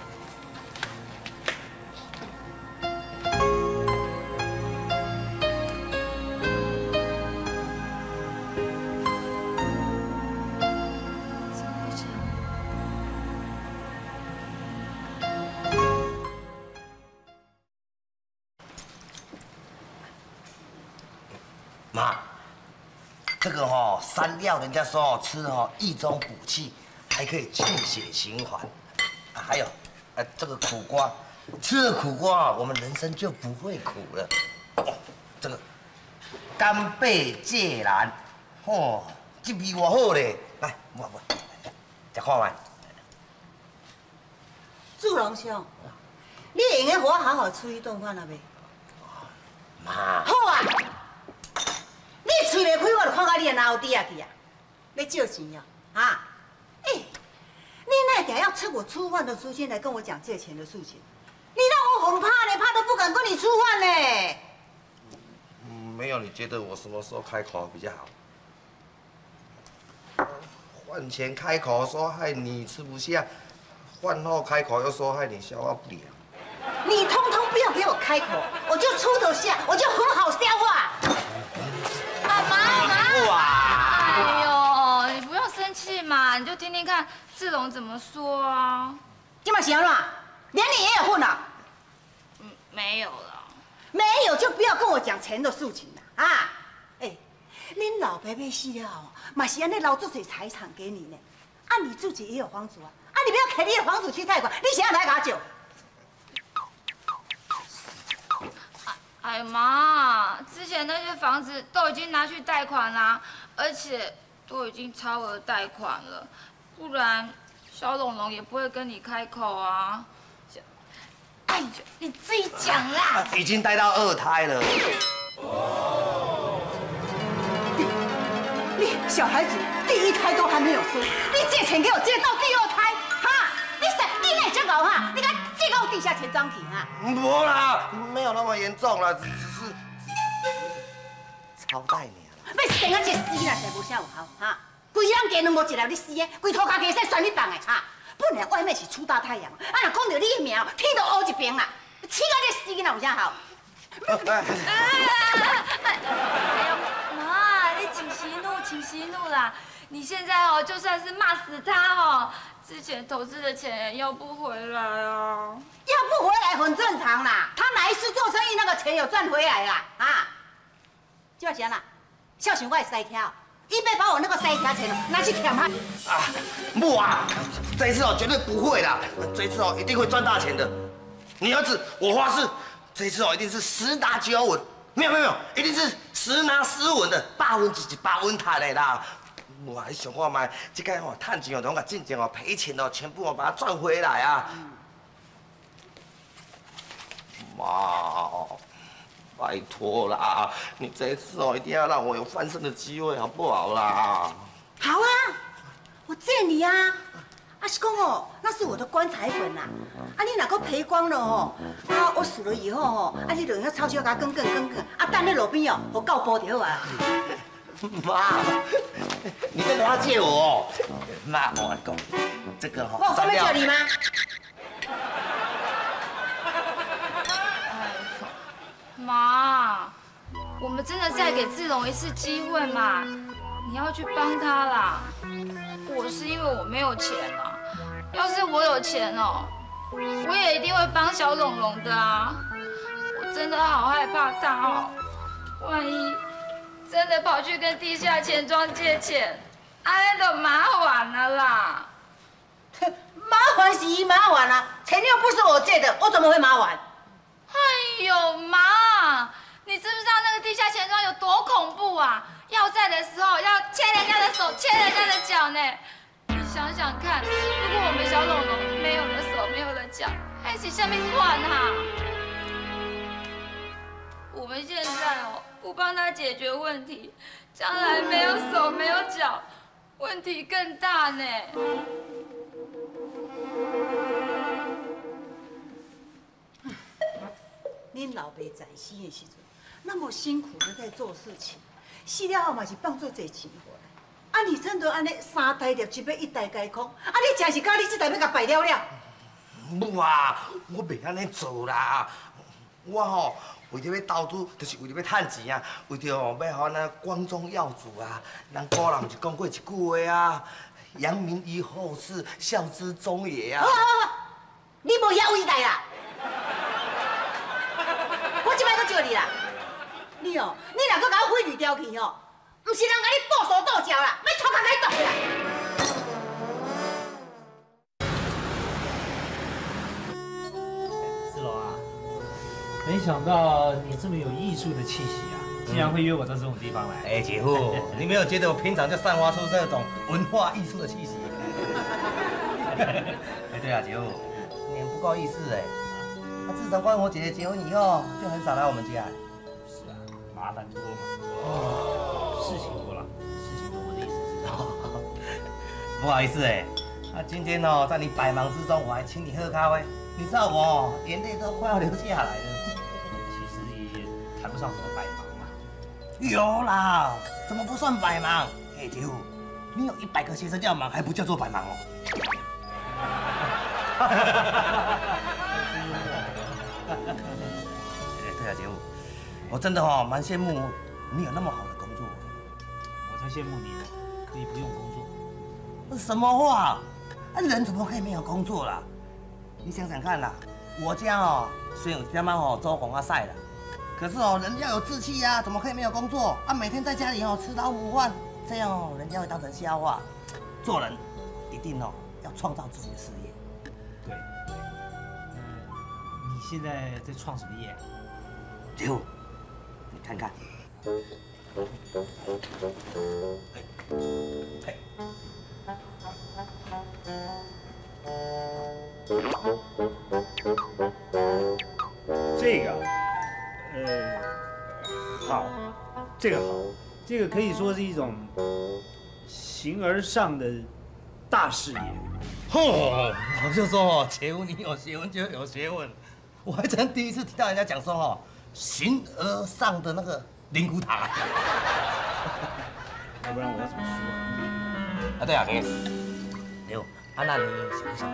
妈，这个山药，人家说吃益中补气，还可以气血循环。还有，这个苦瓜，吃了苦瓜我们人生就不会苦了。这个干贝芥兰，这味偌好咧！来，我，食看卖。 祝龙兄，你会用个我好好吃一顿饭了未？ 妈。 好啊！你嘴袂开，我就看到你的脑底啊去啊！要借钱呀？啊？你那点要趁我出饭的时间来跟我讲借钱的事情，你让我很怕呢，怕都不敢跟你出饭呢。 没有，你觉得我什么时候开口比较好？饭前开口说害你吃不下，饭后开口又说害你消化不良。 你通通不要给我开口，我就吃得下，我就很好消化。 哎呦，你不用生气嘛，你就听听看志龙怎么说啊。 今嘛行了，连你也有份啊？ 没有了。 没有就不要跟我讲钱的事情了啊！恁老爸要死了嘛是安尼留足些财产给你呢。啊，你自己也有房子啊，你不要给你的房子去贷款，你想要来拿酒？ 哎妈，之前那些房子都已经拿去贷款啦，而且都已经超额贷款了，不然小龙龙也不会跟你开口啊。哎呦，你自己讲啦。 已经带到2胎了。 你小孩子第1胎都还没有生，你借钱给我借到第2胎，哈？你哪这搞哈？你敢借到地下钱庄去啊？ 没啦，没有那么严重啦，只是超贷你啦。 要生啊，这死啦，才无啥有效哈！规人家两无一粒你死的，规涂骹起使选你放的哈！ 本来外面是出大太阳，啊，若讲到你的名，天都乌一边啦，气到你死囡仔有啥好？ 哎呦，妈，你请息怒，请息怒啦！你现在哦，就算是骂死他哦，之前投资的钱也要不回来啊。 要不回来很正常啦，他哪一次做生意那个钱有赚回来啦？啊，这把钱啦，孝顺我的塞条，一被把我那个塞条钱拿去舔他。 啊，木啊，这一次哦绝对不会啦，这一次哦一定会赚大钱的。你儿子，我发誓，这一次哦一定是10拿9稳，没有，一定是10拿10稳的，8稳1 8稳塔的啦。哇，你想看卖，这个哦赚钱哦，拢甲进前哦赔钱哦，全部哦把它赚回来啊！妈，拜托啦，你这一次哦一定要让我有翻身的机会，好不好啦？ 好啊，我借你啊！啊是讲哦，那是我的棺材本啦。啊，你若个赔光了哦，啊我死了以后哦，啊你就用钞票甲滚，啊等在路边哦，互狗捕着啊。 妈，你真的要借我哦？妈，我讲这个哈， 我有说要借你吗？ 妈，我们真的再给志龙一次机会嘛？你要去帮他啦。我是因为我没有钱啊，要是我有钱哦，我也一定会帮小龙龙的啊。我真的好害怕他哦，万一真的跑去跟地下钱庄借钱，那就麻烦了啦。 麻烦是麻烦啊，钱又不是我借的，我怎么会麻烦？ 哎呦妈！你知不知道那个地下钱庄有多恐怖啊？要债的时候要牵人家的手，牵人家的脚呢。你想想看，如果我们小龙龙没有了手，没有了脚，还是下面款哈？我们现在哦，不帮他解决问题，将来没有手没有脚，问题更大呢。 恁老爸在世的时阵，那么辛苦的在做事情，死了后嘛是放做这钱回来。啊，你真的安尼3台业绩要1台解空，啊，你真是甲你这台要甲败了了。 母啊，我袂安尼做啦，我吼为着要投资，就是为着要趁钱啊，为着吼要互咱光宗耀祖啊。咱古人就讲过一句话啊，扬名于后世，孝之终也啊。 你无遐伟大啦！我即摆搁叫你啦，你哦，你若搁甲我毁绿掉去哦，唔是人甲你剁手剁脚啦，要拖脚来剁啦。 志龙啊，没想到你这么有艺术的气息啊，竟然会约我到这种地方来。 哎，姐夫，你没有觉得我平常就散发出这种文化艺术的气息？哎，对啊，姐夫，你很不够意思哎。自从跟我姐姐结婚以后，就很少来我们家。 是啊，麻烦多嘛。哦，事情多了，事情多，我的意思是。 不好意思哎，今天哦，在你百忙之中，我还请你喝咖啡，你知道我眼泪都快要流下来了。 其实也谈不上什么百忙嘛。 有啦，怎么不算百忙？哎，姐夫，你有100个学生叫忙，还不叫做百忙哦。对啊，姐夫，我真的哦蛮羡慕你有那么好的工作。 我才羡慕你呢，可以不用工作。 这什么话？人怎么可以没有工作啦？你想想看啦，我家哦虽然有他妈哦周公啊晒了，可是哦人要有志气呀，怎么可以没有工作？啊，每天在家里哦吃老母饭，这样哦人家会当成笑话。做人一定哦要创造自己的事业。 对。你现在在创什么业？ 姐夫，你看看。嘿。 这个，好，这个好，这个可以说是一种形而上的大事业。 我就说哦，姐夫你有学问就有学问，我还真第一次听到人家讲说哦，形而上的那个灵骨塔。要不然我要怎么说啊？对啊，姐夫， 那你想不想？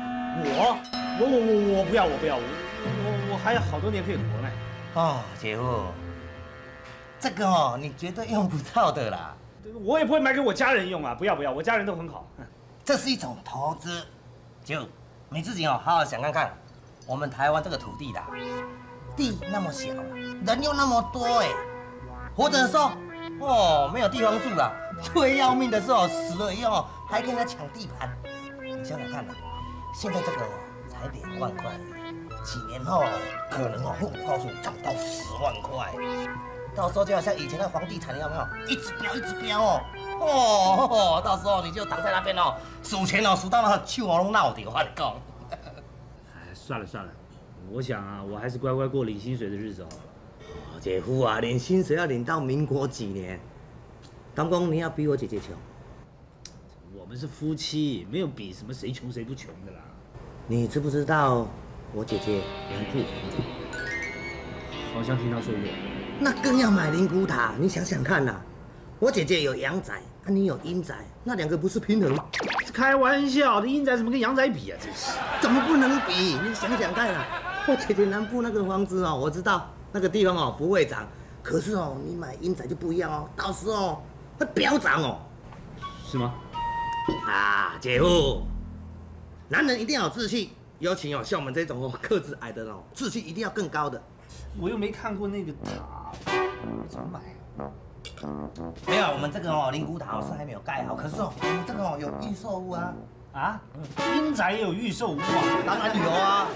我不要，我还有好多年可以活呢。 哦，姐夫，这个哦，你绝对用不到的啦。 我也不会买给我家人用啊！不要，我家人都很好。 这是一种投资，姐夫，你自己哦，好好想看看，我们台湾这个土地啦，地那么小，人又那么多哎，活着的时候哦没有地方住啦，最要命的是哦死了以后还跟人家抢地盘。你想想看啦，现在这个才2万块，几年后可能哦，我告诉你涨到10万块。到时候就好像以前的房地产，你有没有？一直飙哦，到时候你就躺在那边哦，数钱哦，数到那手都闹掉，我跟你讲。 算了，我想啊，我还是乖乖过领薪水的日子好了。 哦，姐夫啊，领薪水要领到民国几年？当公你要比我姐姐穷。 我们是夫妻，没有比什么谁穷谁不穷的啦。 你知不知道我姐姐南部？ 好像听他说过。 那更要买灵骨塔，你想想看呐，我姐姐有阳宅，你有阴宅，那2个不是平衡吗？ 开玩笑，阴宅怎么跟阳宅比啊？真是， 怎么不能比？你想想看啊，我姐姐南部那个房子哦，我知道那个地方哦不会涨，可是哦你买阴宅就不一样哦，到时候会飙涨哦。 是吗？ 啊，姐夫，男人一定要有志气，尤其哦像我们这种哦个子矮的哦，志气一定要更高的。 我又没看过那个塔，怎么买？ 没有，我们这个哦灵骨塔是还没有盖好，可是哦我们这个哦有预售屋啊。 啊？阴宅也有预售屋啊？ 当然有啊。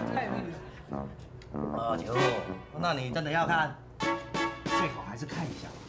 姐夫，那你真的要看？ 最好还是看一下吧。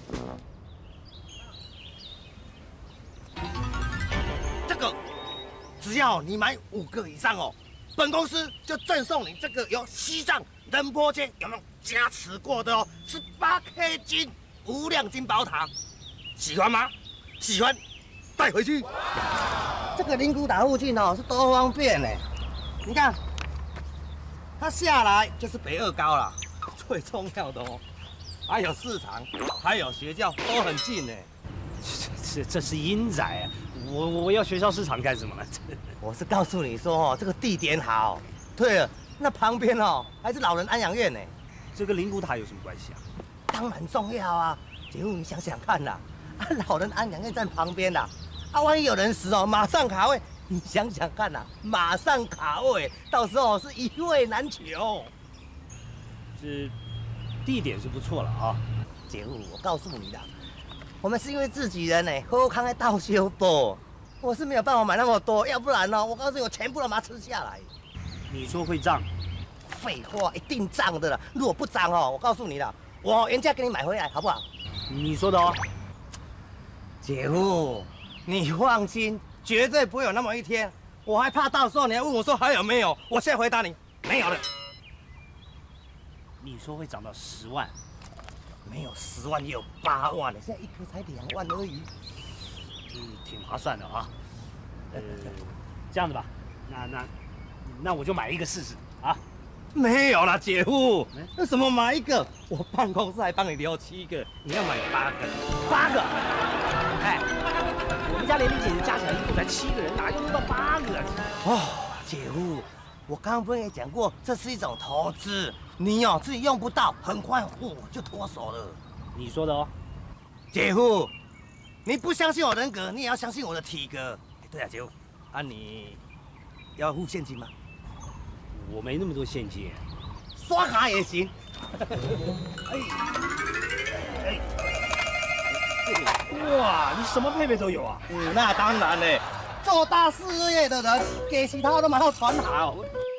这个只要你买5个以上哦，本公司就赠送你这个由西藏仁波切有没有加持过的哦18K 金无量金宝塔，喜欢吗？喜欢，带回去。这个灵骨塔附近哦是多方便呢，你看，它下来就是北2高了，最重要的哦，还有市场，还有学校都很近呢。 这是阴宅啊，我要学校市场干什么呢？ 我是告诉你说哦，这个地点好。对了，那旁边哦还是老人安养院呢。 这跟灵骨塔有什么关系啊？ 当然重要啊，姐夫你想想看啦，老人安养院在旁边啦，万一有人死哦，马上卡位。你想想看啦，马上卡位，到时候是一位难求。 这地点是不错了啊， 姐夫，我告诉你啦，我们是因为自己人呢，何康还倒修多，我是没有办法买那么多，要不然呢，我告诉你，我全部都把它吃下来。 你说会涨？ 废话，一定涨的了。如果不涨哦，我告诉你了，我原价给你买回来，好不好？ 你说的哦。 姐夫，你放心，绝对不会有那么一天。我还怕到时候你还问我说还有没有？我现在回答你，没有了。 你说会涨到10万？ 没有10万也有8万了，现在一颗才2万而已。 挺划算的啊。这样子吧，那我就买一个试试啊。 没有啦，姐夫，为什么买一个？我办公室还帮你留7个，你要买8个。 8个？哎，我们家连你姐姐加起来一共才7个人，哪用得到8个？ 哦，姐夫，我刚刚不是也讲过，这是一种投资，你哦自己用不到，很快我就脱手了。 你说的哦， 姐夫，你不相信我人格，你也要相信我的体格。对啊，姐夫，你要付现金吗？ 我没那么多现金， 刷卡也行。 哇，你什么配备都有啊？ 那当然嘞，做大事业的人，给其他都蛮好传好。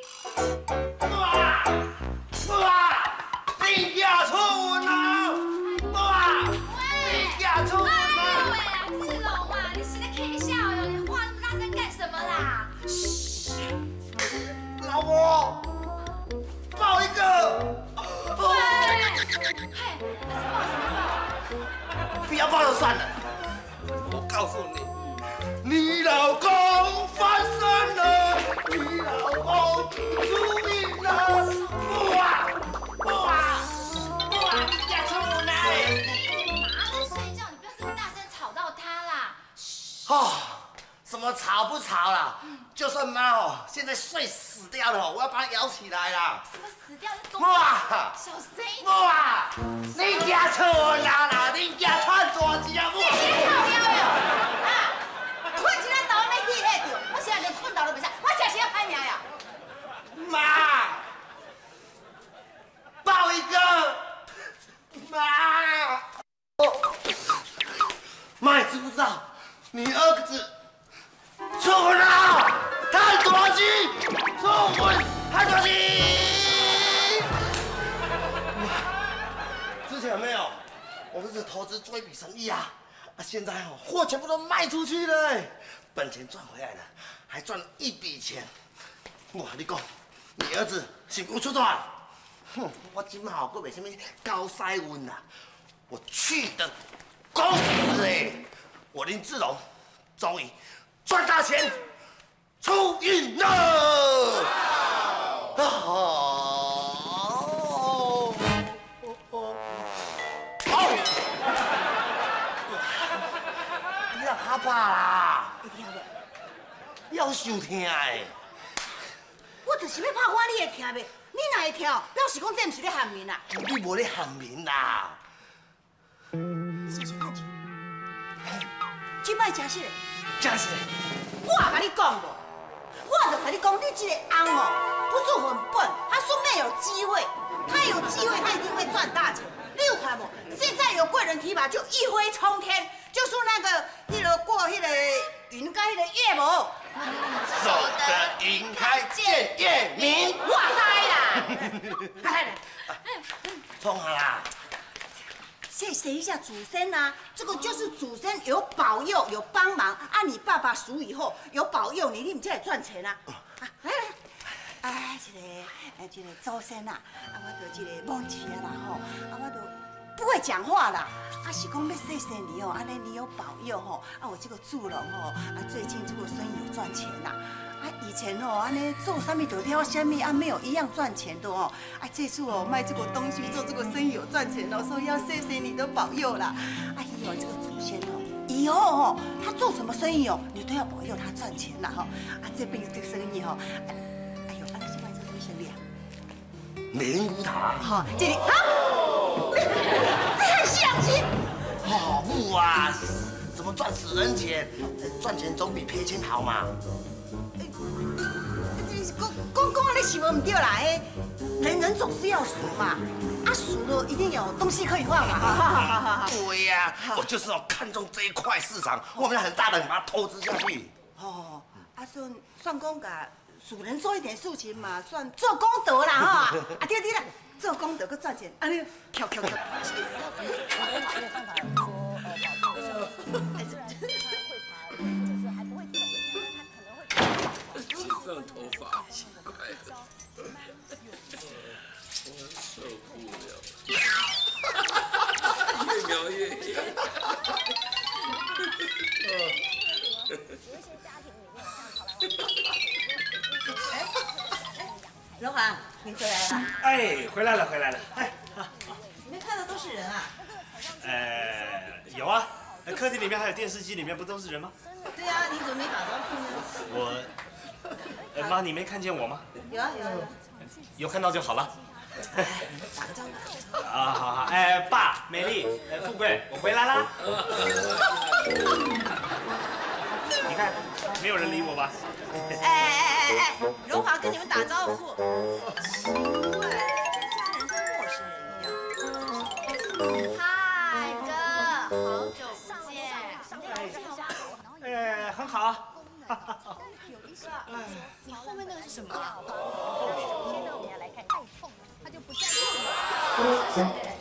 你家出门了！你家出门了！ 喂，志龙啊，你现在可以笑哟，你话那么大声干什么啦？嘘， 老婆，抱一个。 喂，嘿，那是抱什么抱？ 不要抱就算了。我告诉你，你老公翻身了，你老公出名了。不啊！你家出门来。 妈在睡觉，你不要这么大声吵到他啦。 哦，什么吵不吵啦？ 在睡死掉了，我要把它摇起来啦。 什么死掉？ 哇！ 小声一点。 哇！你家错啦啦，你家穿大只啊！ 你先靠腰哟！啊，困一个头要起迄着，我现在连困头都袂使，我真是要歹命呀！ 妈，抱一个，妈！妈，你知不知道，你儿子出婚了，太多金，出婚太多金。之前有没有？我们是投资做一笔生意啊，现在哦，货全部都卖出去了，本钱赚回来了，还赚了一笔钱。哇，你讲，你儿子辛苦出团，哼，我今好过没什么高塞运啦，我去的公司我林志荣终于赚大钱出运了。你让他爸啦，要收听我就是要拍我，你会听袂？你哪会听？表示讲这不是咧喊面啦。 你无咧喊面啦。 即摆真实嘞。 真实。 我甲你讲无，我就甲你讲，你这个翁哦，不是很笨，他说没有机会，他有机会，他一定会赚大钱。你有看无？现在有贵人提拔，就一飞冲天，就说那个过迄个云盖迄个月无。 守得云开见月明。 我知啦。 冲好啦！ 谢一下祖先啊，这个就是祖先有保佑有帮忙啊！你爸爸死以后有保佑你，你们才会赚钱啊！来来，这个祖先啊，我就这个忘记啦吼，我就不会讲话啦。是讲要谢谢你哦，安尼你有保佑吼，我这个祝龙吼，最近这个生意有赚钱啦。以前哦，安尼做啥物就挑啥物，没有一样赚钱的哦。这次哦卖这个东西做这个生意有赚钱哦，所以要谢谢你的保佑啦。以后这个祖先哦，以后哦他做什么生意哦，你都要保佑他赚钱啦哈。这边这个生意哦，哎呦，你是卖这个什么生意啊？ 灵骨塔。 好，这里啊，你很相信？ 哦不啊，怎么赚死人钱？赚钱总比赔钱好嘛。讲你想无唔对啦，人总是要数嘛，数了一定有东西可以换嘛。对呀，我就是要看中这一块市场，我们很大的把它投资下去。算讲甲属人做一点事情嘛，算做功德啦哈。对啦，做功德佮赚钱，安尼跳。其实没有办法说保佑，就是还不会怎么样，他可能会。 上头发奇怪了，我受不了，越描越黑。 荣华，你回来了。 哎，回来了。哎， 里面看的都是人啊？ 有啊，客厅里面还有电视机里面不都是人吗？ 对啊，你怎么没打招呼呢？ 妈，你没看见我吗？ 有啊。 有看到就好了。 打个招呼。 好，爸，美丽，富贵，我回来啦。你看，没有人理我吧？ 荣华跟你们打招呼。奇怪，家人跟陌生人一样。 嗨，哥，好久不见。 很好。 你后面那个是什么啊？ 现在我们要来看爱痛，它就不再痛了。